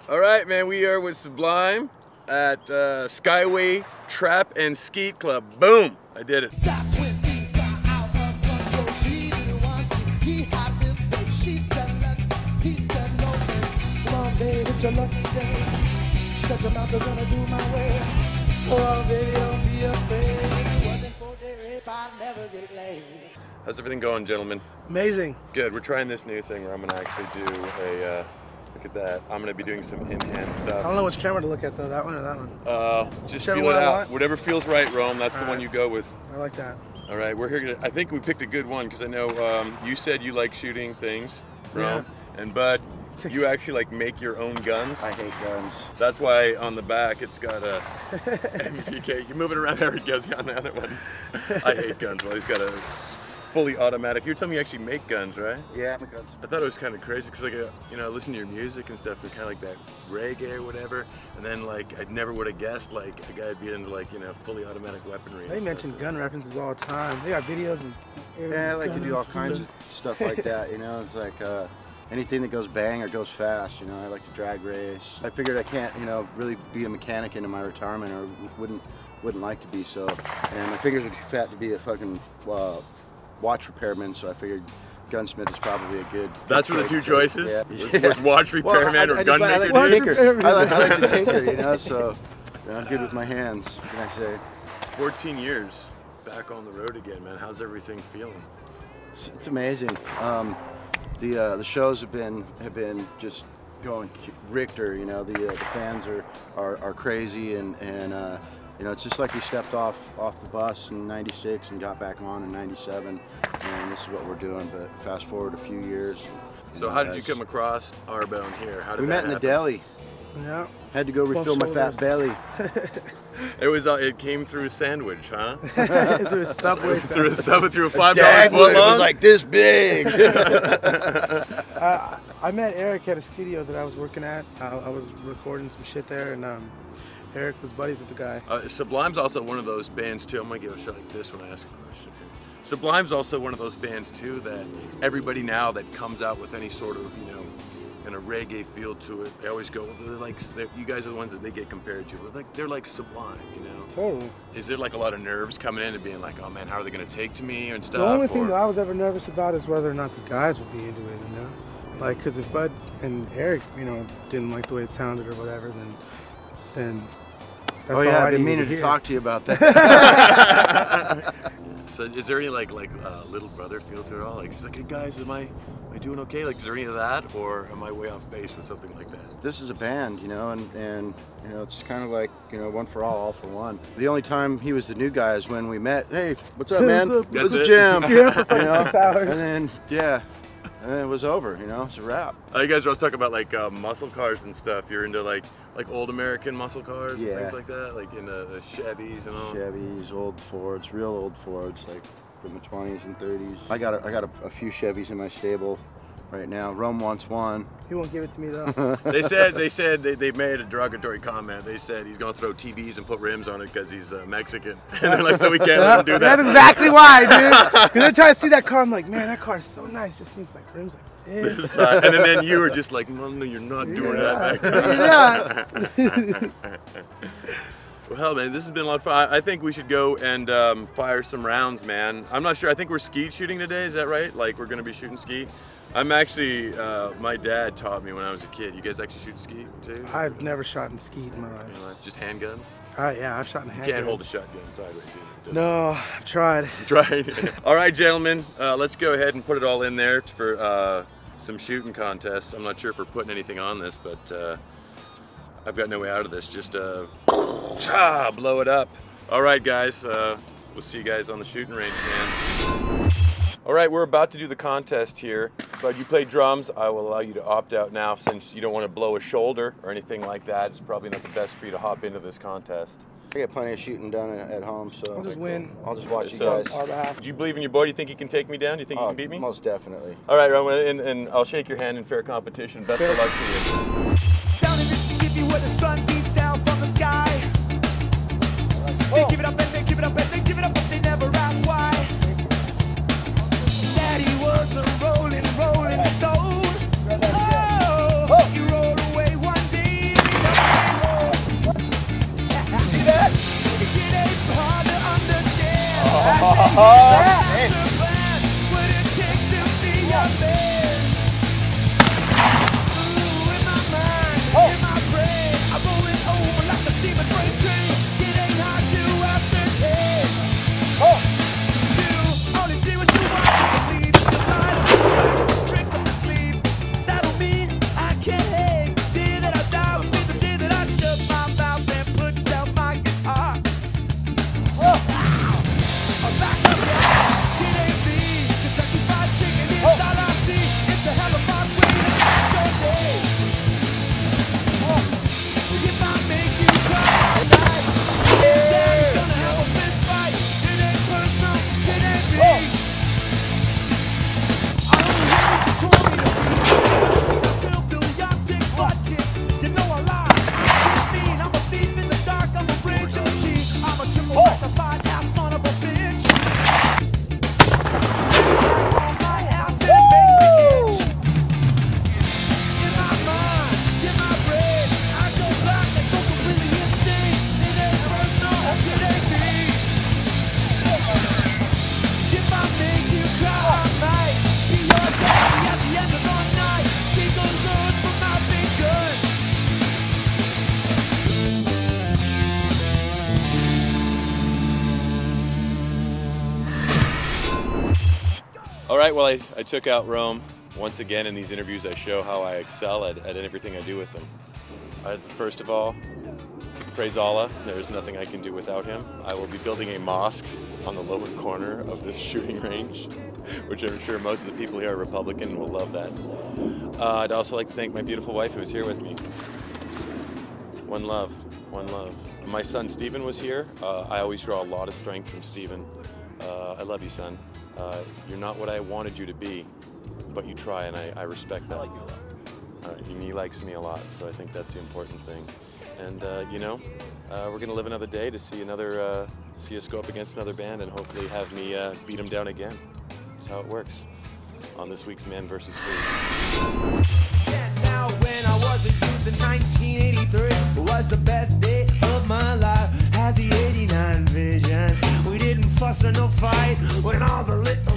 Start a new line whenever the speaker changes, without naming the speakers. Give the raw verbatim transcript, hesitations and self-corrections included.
All right, man, we are with Sublime at uh, Skyway Trap and Skeet Club. Boom! I did it.
That's when things got out of control. She didn't want to. He had his way. She said let's. He said no. Come on, babe, it's your lucky day. Shut your mouth, I'm gonna do my way. Oh, baby, don't be afraid. If it wasn't for the rape, I'd never get laid.
How's everything going, gentlemen?
Amazing.
Good. We're trying this new thing where I'm gonna actually do a. Uh, look at that. I'm gonna be doing some in-hand stuff.
I don't know which camera to look at though. That one or that one?
Uh, just
Whichever
feel it
one I
out.
want.
Whatever feels right, Rome. That's
All
the
right.
one you go with.
I like that.
All right, we're here. To, I think we picked a good one because I know um, you said you like shooting things, Rome,
Yeah.
and Bud, you actually like make your own guns.
I hate guns.
That's why on the back it's got a M P K. You move it around, Eric goes on the other one. I hate guns. Well, he's got a fully automatic. You're telling me you actually make guns, right?
Yeah, my guns.
I thought it was kind of crazy because, like, uh, you know, I listen to your music and stuff, and kind of like that reggae or whatever. And then, like, I never would have guessed, like, a guy would be into, like, you know, fully automatic weaponry.
They
and
mention
stuff.
gun references all the time. They got videos and
Yeah, I like to do all
guns
kinds
and
of stuff like that, you know. It's like uh, anything that goes bang or goes fast, you know. I like to drag race. I figured I can't, you know, really be a mechanic into my retirement, or wouldn't wouldn't like to be. So, and my fingers are too fat to be a fucking uh, watch repairman. So I figured gunsmith is probably a good.
That's
good
were the two
trade.
choices?
Yeah.
Was, was watch repairman
Well, I- I
or
just
gun
like- I
maker?
like to
dude?
tinker. I like, I like to tinker, you know. So you know, I'm good with my hands. What can I say?
fourteen years back on the road again, man. How's everything feeling?
It's, it's amazing. Um, the uh, the shows have been have been just going Richter. You know, the uh, the fans are, are are crazy, and and uh, you know, it's just like we stepped off off the bus in ninety-six and got back on in ninety-seven, and this is what we're doing. But fast forward a few years.
So how did you come across Arbone here? How did
We
that
met in the
happen?
deli.
Yeah.
Had to go refill my fat
shoulders.
belly.
It was. Uh, it came through a sandwich, huh?
Through a subway.
through a sub through a five dollar
Dag was,
foot
it was
long.
like this big.
uh, I met Eric at a studio that I was working at. I, I was recording some shit there, and um, Eric was buddies with the guy.
Uh, Sublime's also one of those bands too. I'm gonna give a shot like this when I ask a question. Sublime's also one of those bands too that everybody now that comes out with any sort of, you know, and a reggae feel to it, they always go, well, they're like, they're, you guys are the ones that they get compared to. They're like, they're like Sublime, you know?
Totally.
Is there like a lot of nerves coming in and being like, oh man, how are they gonna take to me and stuff?
The only
or,
thing that I was ever nervous about is whether or not the guys would be into it, you know? Like, because if Bud and Eric, you know, didn't like the way it sounded or whatever, then, then that's
Oh
all
yeah,
I
I've been
needed
meaning to
hear.
talk to you about that.
So is there any like like uh, little brother feel to it all? Like, it's like, hey guys, am I am I doing okay? Like, is there any of that, or am I way off base with something like that?
This is a band, you know, and, and you know, it's kind of like, you know, one for all, all for one. The only time he was the new guy is when we met. Hey, what's up, man?
What's up?
That's
Let's
it.
jam.
Yeah, for
You know?
six hours.
And then, yeah, and then it was over, you know, it's a wrap.
Uh, you guys were always talking about like uh, muscle cars and stuff. You're into like like old American muscle cars and
Yeah.
things like that, like in the, the Chevys and all.
Chevys, old Fords, real old Fords, like from the twenties and thirties. I got a, I got a, a few Chevys in my stable right now. Rome wants one.
He won't give it to me though.
They said they said they, they made a derogatory comment. They said he's gonna throw T Vs and put rims on it because he's uh, Mexican. And they're like, so we can't let him do that.
That's exactly why, dude. Because I try to see that car, I'm like, man, that car is so nice. Just needs like rims like this.
This side. And then, then you were just like, no, no, you're not doing
Yeah.
that. that car. Well, hell, man, this has been a lot of fun. I I think we should go and um, fire some rounds, man. I'm not sure. I think we're skeet shooting today. Is that right? Like, we're gonna be shooting skeet. I'm actually. Uh, my dad taught me when I was a kid. You guys actually shoot skeet too?
I've never shot in skeet in my
You
life.
know, just handguns.
Uh, yeah, I've shot in hand.
Can't hold a shotgun sideways either.
No, I've tried.
Right. All right, gentlemen. Uh, let's go ahead and put it all in there for uh, some shooting contests. I'm not sure if we're putting anything on this, but uh, I've got no way out of this. Just uh, ah, blow it up. All right, guys. Uh, we'll see you guys on the shooting range, man. All right, we're about to do the contest here, but you play drums. I will allow you to opt out now since you don't want to blow a shoulder or anything like that. It's probably not the best for you to hop into this contest.
I got plenty of shooting done at, at home, so
I'll just win.
I'll just watch
So-
you guys.
Our behalf.
Do you believe in your boy? Do you think he can take me down? Do you think he
Oh,
can beat me?
most definitely.
All right, Rowan, and, and I'll shake your hand in fair competition. Best of luck to you.
Down in Mississippi where the sun beats down from the sky. They give it up and they give it up and they give it up, but they never ask why. Daddy was a rolling, rolling stone. Oh, he rolled away one day
All right, well, I, I took out Rome. Once again, in these interviews, I show how I excel at, at everything I do with them. I, first of all, praise Allah. There's nothing I can do without him. I will be building a mosque on the lower corner of this shooting range, which I'm sure most of the people here are Republican and will love that. Uh, I'd also like to thank my beautiful wife who is here with me. One love, one love. My son Stephen was here. Uh, I always draw a lot of strength from Stephen. Uh, I love you, son. Uh, you're not what I wanted you to be, but you try, and I, I respect that. Uh, and he likes me a lot, so I think that's the important thing. And uh, you know, uh, we're gonna live another day to see another, uh, see us go up against another band, and hopefully have me uh, beat him down again. That's how it works on this week's Man versus Food.
And now when I was a youth in nineteen eighty-three was the best day of my life. Had the eighty-nine vision. We didn't fuss or no fight when all the little